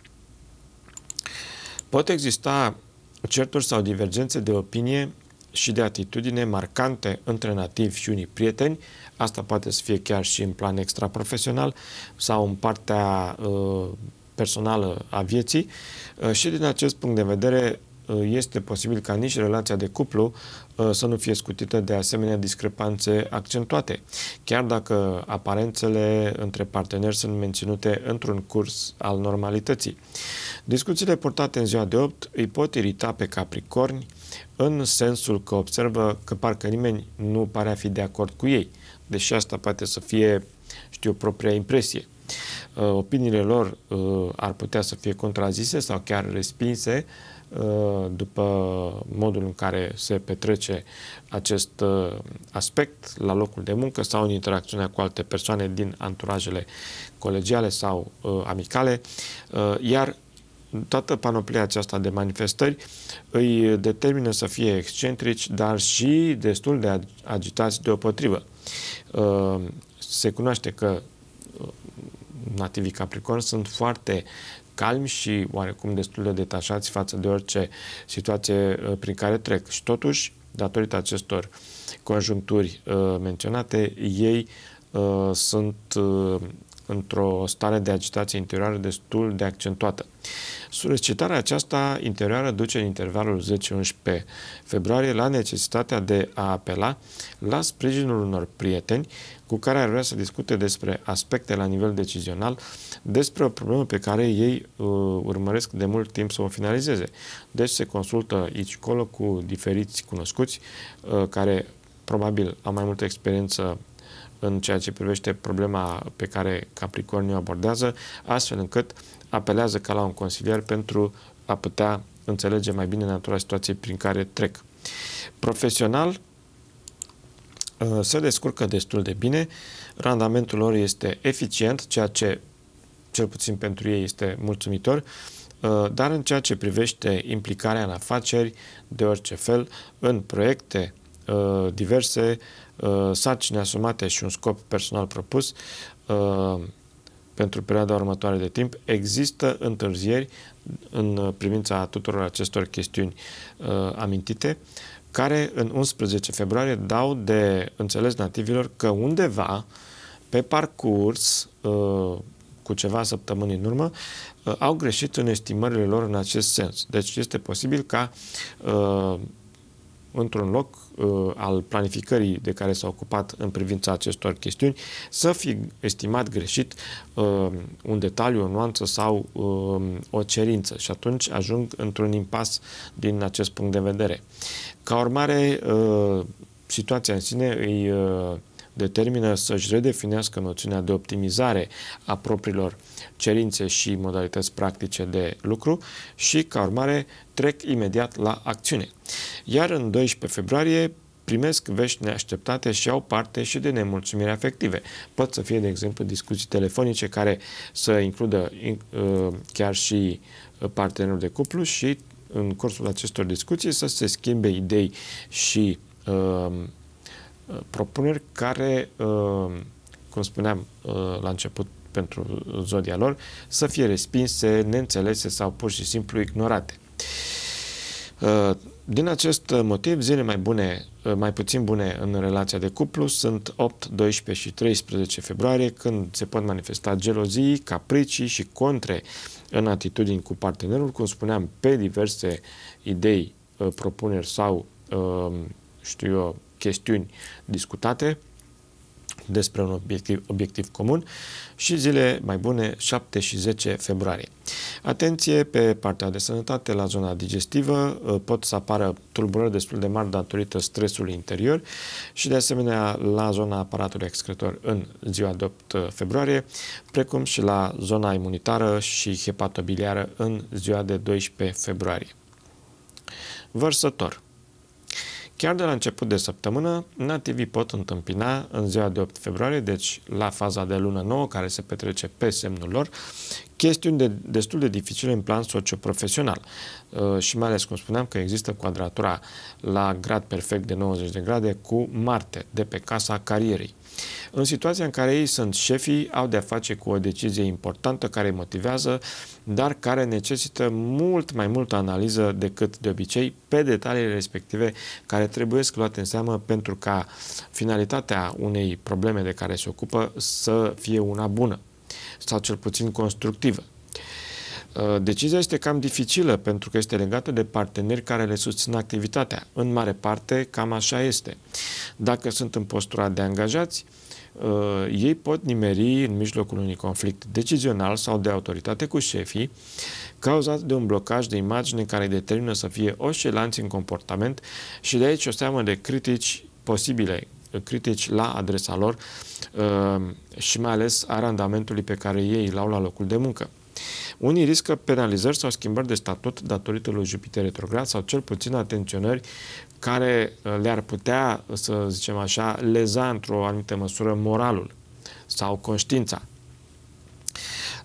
Speaker 1: Pot exista certuri sau divergențe de opinie și de atitudine marcante între nativi și unii prieteni. Asta poate să fie chiar și în plan extraprofesional sau în partea uh, personală a vieții. Uh, și din acest punct de vedere uh, este posibil ca nici relația de cuplu uh, să nu fie scutită de asemenea discrepanțe accentuate, chiar dacă aparențele între parteneri sunt menținute într-un curs al normalității. Discuțiile purtate în ziua de opt îi pot irita pe Capricorni în sensul că observă că parcă nimeni nu pare a fi de acord cu ei, deși asta poate să fie, știu, propria impresie. Opiniile lor ar putea să fie contrazise sau chiar respinse după modul în care se petrece acest aspect la locul de muncă sau în interacțiunea cu alte persoane din anturajele colegiale sau amicale, iar toată panoplia aceasta de manifestări îi determină să fie excentrici, dar și destul de agitați deopotrivă. Se cunoaște că nativii Capricorn sunt foarte calmi și oarecum destul de detașați față de orice situație prin care trec. Și totuși, datorită acestor conjuncturi menționate, ei sunt într-o stare de agitație interioară destul de accentuată. Solicitarea aceasta interioară duce în intervalul zece unsprezece februarie la necesitatea de a apela la sprijinul unor prieteni cu care ar vrea să discute despre aspecte la nivel decizional, despre o problemă pe care ei uh, urmăresc de mult timp să o finalizeze. Deci se consultă aici colo cu diferiți cunoscuți uh, care probabil au mai multă experiență în ceea ce privește problema pe care Capricorniul abordează, astfel încât apelează ca la un consilier pentru a putea înțelege mai bine natura situației prin care trec. Profesional, se descurcă destul de bine, randamentul lor este eficient, ceea ce, cel puțin pentru ei, este mulțumitor, dar în ceea ce privește implicarea în afaceri de orice fel, în proiecte diverse, sarcini asumate și un scop personal propus pentru perioada următoare de timp, există întârzieri în privința tuturor acestor chestiuni amintite, care în unsprezece februarie dau de înțeles nativilor că undeva pe parcurs, cu ceva săptămâni în urmă, au greșit în estimările lor în acest sens. Deci este posibil ca într-un loc uh, al planificării de care s-a ocupat în privința acestor chestiuni, să fi estimat greșit uh, un detaliu, o nuanță sau uh, o cerință și atunci ajung într-un impas din acest punct de vedere. Ca urmare, uh, situația în sine îi uh, determină să-și redefinească noțiunea de optimizare a propriilor cerințe și modalități practice de lucru și, ca urmare, trec imediat la acțiune. Iar în doisprezece februarie primesc vești neașteptate și au parte și de nemulțumiri afective. Pot să fie, de exemplu, discuții telefonice care să includă chiar și partenerul de cuplu și în cursul acestor discuții să se schimbe idei și uh, propuneri care, uh, cum spuneam uh, la început, pentru zodia lor, să fie respinse, neînțelese sau pur și simplu ignorate. Din acest motiv, zile mai bune, mai puțin bune în relația de cuplu sunt opt, doisprezece și treisprezece februarie, când se pot manifesta gelozii, capricii și contre în atitudini cu partenerul, cum spuneam, pe diverse idei, propuneri sau, știu eu, chestiuni discutate despre un obiectiv, obiectiv comun, și zile mai bune șapte și zece februarie. Atenție pe partea de sănătate, la zona digestivă pot să apară tulburări destul de mari datorită stresului interior și de asemenea la zona aparatului excretor în ziua de opt februarie, precum și la zona imunitară și hepatobiliară în ziua de doisprezece februarie. Vărsător. Chiar de la început de săptămână, nativii pot întâmpina în ziua de opt februarie, deci la faza de lună nouă, care se petrece pe semnul lor, chestiuni de, destul de dificile în plan socioprofesional. Uh, și mai ales, cum spuneam, că există quadratura la grad perfect de nouăzeci de grade cu Marte, de pe casa carierei. În situația în care ei sunt șefii, au de-a face cu o decizie importantă care îi motivează, dar care necesită mult mai multă analiză decât de obicei pe detaliile respective care trebuie luate în seamă pentru ca finalitatea unei probleme de care se ocupă să fie una bună sau cel puțin constructivă. Decizia este cam dificilă pentru că este legată de parteneri care le susțin activitatea. În mare parte, cam așa este. Dacă sunt în postura de angajați, ei pot nimeri în mijlocul unui conflict decizional sau de autoritate cu șefii, cauzat de un blocaj de imagine care îi determină să fie oscilanți în comportament și de aici o seamă de critici posibile, critici la adresa lor și mai ales a randamentului pe care ei îl au la locul de muncă. Unii riscă penalizări sau schimbări de statut datorită lui Jupiter retrograd sau cel puțin atenționări care le-ar putea, să zicem așa, leza într-o anumită măsură moralul sau conștiința.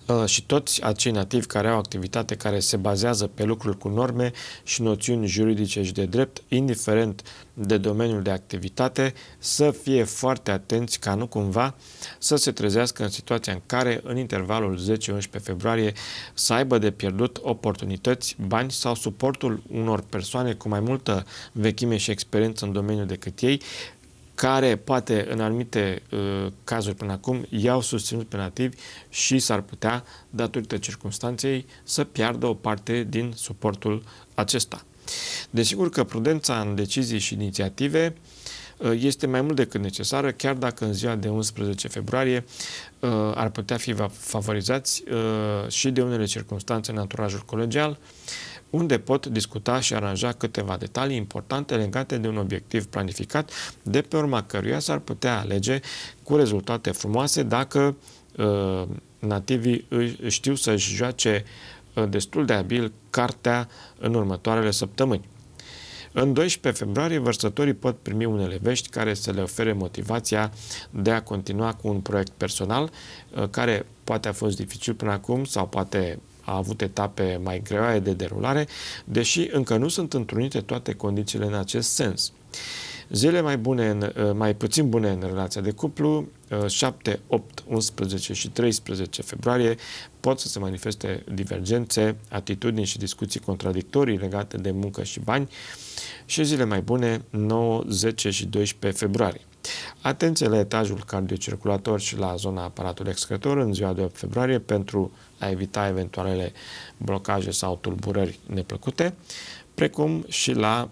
Speaker 1: și toți acei nativi care au activitate care se bazează pe lucruri cu norme și noțiuni juridice și de drept, indiferent de domeniul de activitate, să fie foarte atenți ca nu cumva să se trezească în situația în care în intervalul zece unsprezece februarie să aibă de pierdut oportunități, bani sau suportul unor persoane cu mai multă vechime și experiență în domeniu decât ei, care poate în anumite uh, cazuri până acum i-au susținut pe nativi și s-ar putea, datorită circumstanței, să piardă o parte din suportul acesta. Desigur că prudența în decizii și inițiative uh, este mai mult decât necesară, chiar dacă în ziua de unsprezece februarie uh, ar putea fi favorizați uh, și de unele circumstanțe în anturajul colegial, unde pot discuta și aranja câteva detalii importante legate de un obiectiv planificat, de pe urma căruia s-ar putea alege cu rezultate frumoase dacă uh, nativii știu să-și joace uh, destul de abil cartea în următoarele săptămâni. În doisprezece februarie, vărsătorii pot primi unele vești care să le ofere motivația de a continua cu un proiect personal, uh, care poate a fost dificil până acum sau poate a avut etape mai greoaie de derulare, deși încă nu sunt întrunite toate condițiile în acest sens. Zile mai bune, mai puțin bune în relația de cuplu, șapte, opt, unsprezece și treisprezece februarie, pot să se manifeste divergențe, atitudini și discuții contradictorii legate de muncă și bani, și zile mai bune, nouă, zece și doisprezece februarie. Atenție la etajul cardiocirculator și la zona aparatului excretor în ziua de opt februarie pentru a evita eventualele blocaje sau tulburări neplăcute, precum și la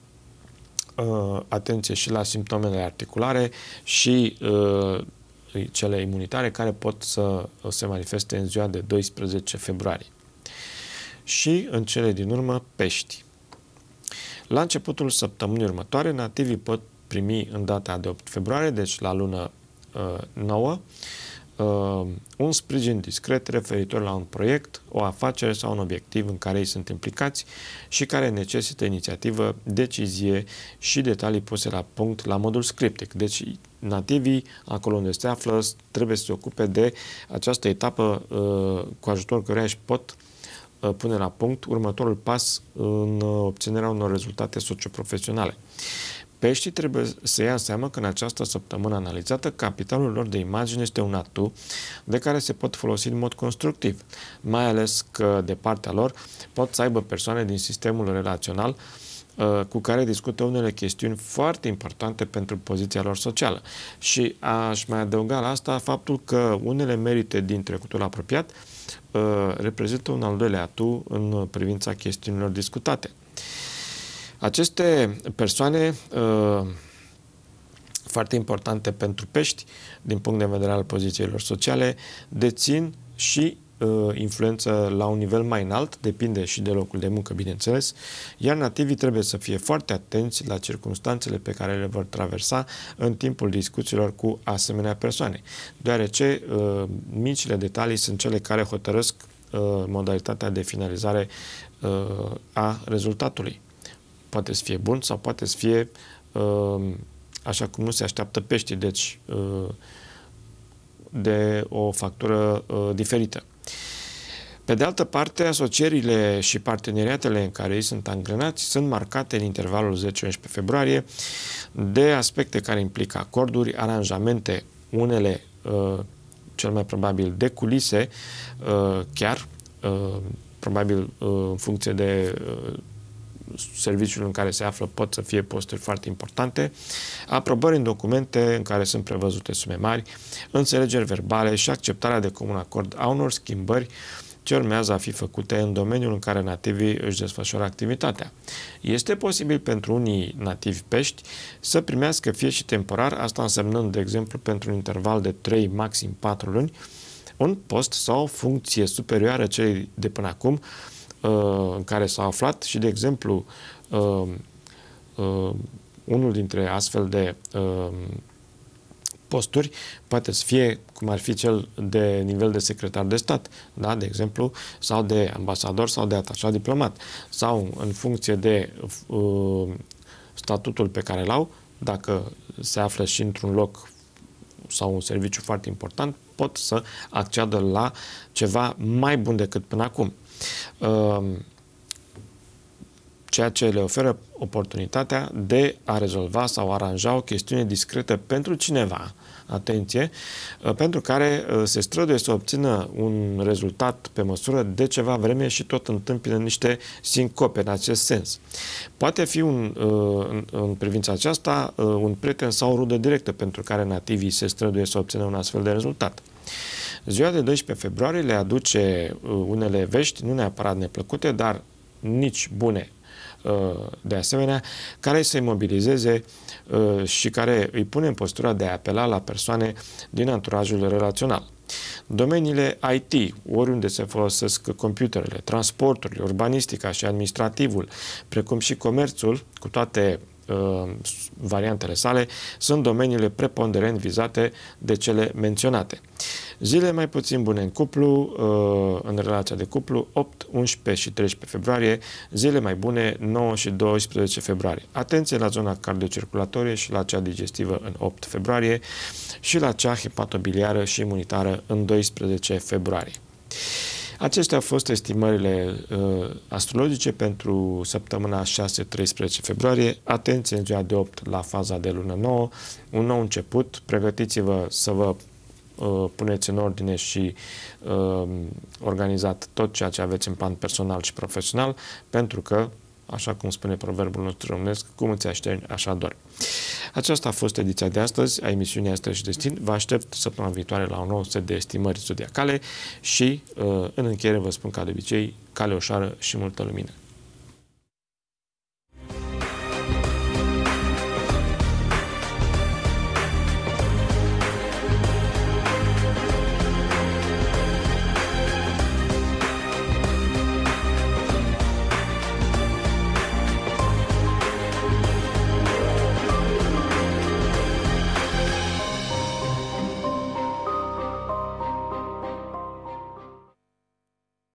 Speaker 1: uh, atenție și la simptomele articulare și uh, cele imunitare care pot să se manifeste în ziua de doisprezece februarie. Și în cele din urmă, pești. La începutul săptămânii următoare, nativii pot primi în data de opt februarie, deci la lună uh, nouă, uh, un sprijin discret referitor la un proiect, o afacere sau un obiectiv în care ei sunt implicați și care necesită inițiativă, decizie și detalii puse la punct la modul scriptic. Deci nativii, acolo unde se află, trebuie să se ocupe de această etapă uh, cu ajutorul căreia își pot uh, pune la punct următorul pas în obținerea unor rezultate socioprofesionale. Peștii trebuie să ia în seamă că în această săptămână analizată, capitalul lor de imagine este un atu de care se pot folosi în mod constructiv, mai ales că de partea lor pot să aibă persoane din sistemul relațional uh, cu care discută unele chestiuni foarte importante pentru poziția lor socială. Și aș mai adăuga la asta faptul că unele merite din trecutul apropiat uh, reprezintă un al doilea atu în privința chestiunilor discutate. Aceste persoane uh, foarte importante pentru pești, din punct de vedere al pozițiilor sociale, dețin și uh, influență la un nivel mai înalt, depinde și de locul de muncă, bineînțeles, iar nativii trebuie să fie foarte atenți la circumstanțele pe care le vor traversa în timpul discuțiilor cu asemenea persoane, deoarece uh, micile detalii sunt cele care hotărăsc uh, modalitatea de finalizare uh, a rezultatului. Poate să fie bun sau poate să fie uh, așa cum nu se așteaptă peștii, deci uh, de o factură uh, diferită. Pe de altă parte, asocierile și parteneriatele în care ei sunt angrenați sunt marcate în intervalul zece unsprezece februarie de aspecte care implică acorduri, aranjamente, unele uh, cel mai probabil de culise, uh, chiar uh, probabil uh, în funcție de uh, serviciul în care se află pot să fie posturi foarte importante, aprobări în documente în care sunt prevăzute sume mari, înțelegeri verbale și acceptarea de comun acord a unor schimbări ce urmează a fi făcute în domeniul în care nativii își desfășoară activitatea. Este posibil pentru unii nativi pești să primească fie și temporar, asta însemnând, de exemplu, pentru un interval de trei, maxim patru luni, un post sau o funcție superioară celei de până acum, în care s-au aflat și, de exemplu, uh, uh, unul dintre astfel de uh, posturi poate să fie, cum ar fi cel de nivel de secretar de stat, da, de exemplu, sau de ambasador sau de atașat diplomat, sau în funcție de uh, statutul pe care l-au, dacă se află și într-un loc sau un serviciu foarte important, pot să acceadă la ceva mai bun decât până acum. Ceea ce le oferă oportunitatea de a rezolva sau aranja o chestiune discretă pentru cineva, atenție, pentru care se străduie să obțină un rezultat pe măsură de ceva vreme și tot întâmpină niște sincope în acest sens. Poate fi un, în privința aceasta un prieten sau o rudă directă pentru care nativii se străduie să obțină un astfel de rezultat. Ziua de doisprezece februarie le aduce unele vești, nu neapărat neplăcute, dar nici bune de asemenea, care să-i mobilizeze și care îi pune în postura de a apela la persoane din anturajul relațional. Domeniile I T, oriunde se folosesc computerele, transporturile, urbanistica și administrativul, precum și comerțul, cu toate uh, variantele sale, sunt domeniile preponderent vizate de cele menționate. Zile mai puțin bune în cuplu, în relația de cuplu, opt, unsprezece și treisprezece februarie, zile mai bune nouă și doisprezece februarie. Atenție la zona cardiocirculatorie și la cea digestivă în opt februarie și la cea hepatobiliară și imunitară în doisprezece februarie. Acestea au fost estimările uh, astrologice pentru săptămâna șase treisprezece februarie. Atenție în ziua de opt la faza de lună nouă, un nou început. Pregătiți-vă să vă uh, puneți în ordine și uh, organizat tot ceea ce aveți în plan personal și profesional, pentru că, așa cum spune proverbul nostru românesc, cum îți așterni, așa dormi. Aceasta a fost ediția de astăzi a emisiunii Astăzi și Destin. Vă aștept săptămâna viitoare la un nou set de estimări zodiacale și, în încheiere, vă spun ca de obicei, cale ușoară și multă lumină.